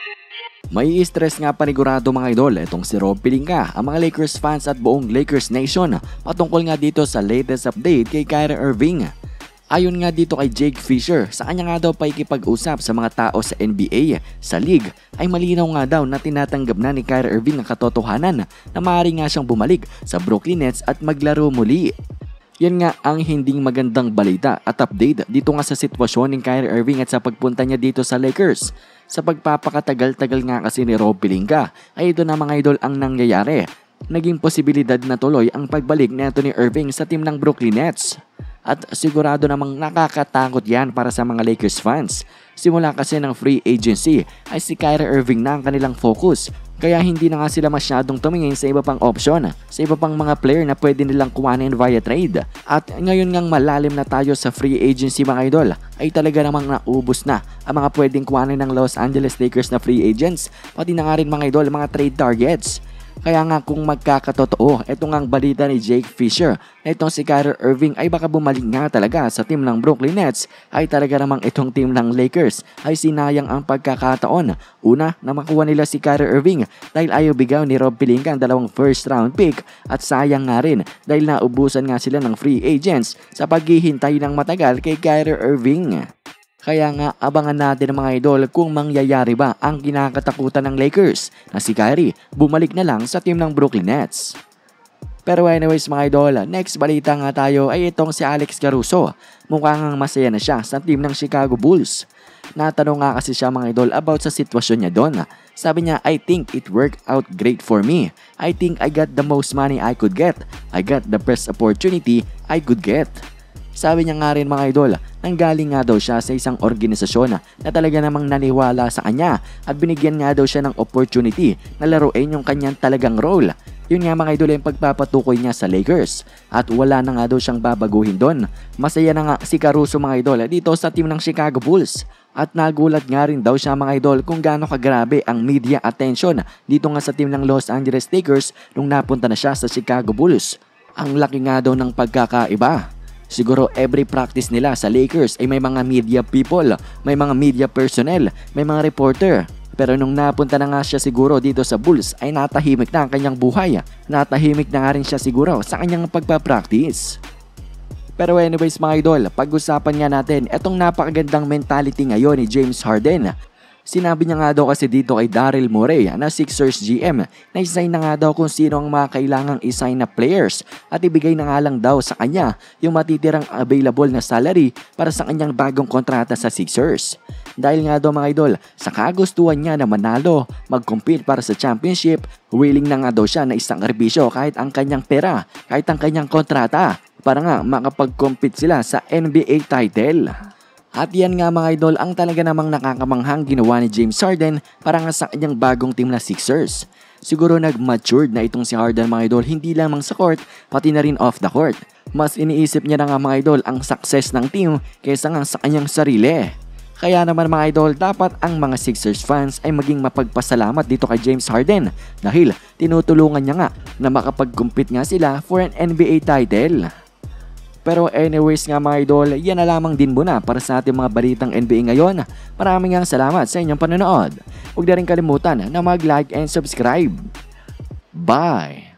May stress nga panigurado mga idol itong si Rob Pelinka, ang mga Lakers fans at buong Lakers Nation patungkol nga dito sa latest update kay Kyrie Irving. Ayon nga dito kay Jake Fisher, sa kanya nga daw pakikipag-usap sa mga tao sa NBA, sa league, ay malinaw nga daw na tinatanggap na ni Kyrie Irving ang katotohanan na maaari nga siyang bumalik sa Brooklyn Nets at maglaro muli. Yan nga ang hindi magandang balita at update dito nga sa sitwasyon ni Kyrie Irving at sa pagpunta niya dito sa Lakers. Sa pagpapakatagal-tagal nga kasi ni Rob Pelinka ay ito na mga idol ang nangyayari. Naging posibilidad na tuloy ang pagbalik ni Anthony Irving sa team ng Brooklyn Nets. At sigurado namang nakakatakot yan para sa mga Lakers fans. Simula kasi ng free agency ay si Kyrie Irving na ang kanilang focus. Kaya hindi na nga sila masyadong tumingin sa iba pang option, sa iba pang mga player na pwede nilang kuhanin via trade. At ngayon ngang malalim na tayo sa free agency mga idol, ay talaga namang naubos na ang mga pwedeng kuhanin ng Los Angeles Lakers na free agents, pati na nga rin mga idol mga trade targets. Kaya nga kung magkakatotoo, ito ngang balita ni Jake Fisher na itong si Kyrie Irving ay baka bumalik nga talaga sa team ng Brooklyn Nets, ay talaga namang itong team ng Lakers ay sinayang ang pagkakataon. Una na makuha nila si Kyrie Irving dahil ayaw bigaw ni Rob Pelinka ang 2 first round pick, at sayang nga rin dahil naubusan nga sila ng free agents sa paghihintay ng matagal kay Kyrie Irving. Kaya nga abangan natin mga idol kung mangyayari ba ang kinakatakutan ng Lakers na si Kyrie bumalik na lang sa team ng Brooklyn Nets. Pero anyways mga idol, next balita nga tayo ay itong si Alex Caruso. Mukhang masaya na siya sa team ng Chicago Bulls. Natanong nga kasi siya mga idol about sa sitwasyon niya doon. Sabi niya, I think it worked out great for me. I think I got the most money I could get. I got the best opportunity I could get. Sabi niya nga rin mga idol, nanggaling nga daw siya sa isang organisasyon na talaga namang naniwala sa kanya at binigyan nga daw siya ng opportunity na laruin yung kanyang talagang role. Yun nga mga idol yung pagpapatukoy niya sa Lakers at wala na nga daw siyang babaguhin doon. Masaya na nga si Caruso mga idol dito sa team ng Chicago Bulls. At nagulat nga rin daw siya mga idol kung gaano kagrabe ang media attention dito nga sa team ng Los Angeles Lakers nung napunta na siya sa Chicago Bulls. Ang laki nga daw ng pagkakaiba. Siguro every practice nila sa Lakers ay may mga media people, may mga media personnel, may mga reporter. Pero nung napunta na nga siya siguro dito sa Bulls ay natahimik na ang kanyang buhay. Natahimik na nga rin siya siguro sa kanyang pagpa-practice. Pero anyways mga idol, pag-usapan nga natin itong napakagandang mentality ngayon ni James Harden. Sinabi niya nga daw kasi dito kay Daryl Morey na Sixers GM na isign na nga daw kung sino ang mga kailangang isign na players at ibigay na nga lang daw sa kanya yung matitirang available na salary para sa kanyang bagong kontrata sa Sixers. Dahil nga daw mga idol, sa kagustuhan niya na manalo, mag-compete para sa championship, willing na nga daw siya na isang sakripisyo kahit ang kanyang pera, kahit ang kanyang kontrata para nga makapag-compete sila sa NBA title. At yan nga mga idol ang talaga namang nakakamanghang ginawa ni James Harden para nga sa kanyang bagong team na Sixers. Siguro nag-matured na itong si Harden mga idol hindi lamang sa court pati na rin off the court. Mas iniisip niya na nga mga idol ang success ng team kaysa nga sa kanyang sarili. Kaya naman mga idol dapat ang mga Sixers fans ay maging mapagpasalamat dito kay James Harden dahil tinutulungan niya nga na makapag-compete nga sila for an NBA title. Pero anyways nga mga idol, yan na lamang din muna para sa ating mga balitang NBA ngayon. Maraming salamat sa inyong panonood. Huwag na rin kalimutan na mag-like and subscribe. Bye!